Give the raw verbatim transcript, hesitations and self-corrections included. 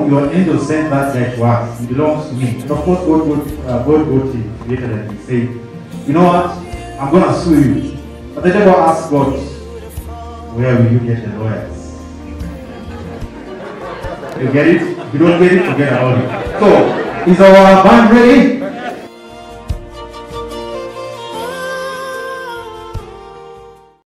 know your angel sent that guy to us. He belongs to me. And of course, God, God, uh, God got him later and he said, you know what? I'm going to sue you. But I never asked God, where will you get the lawyers? You get it? If you don't get it, forget about it. So, is our band ready?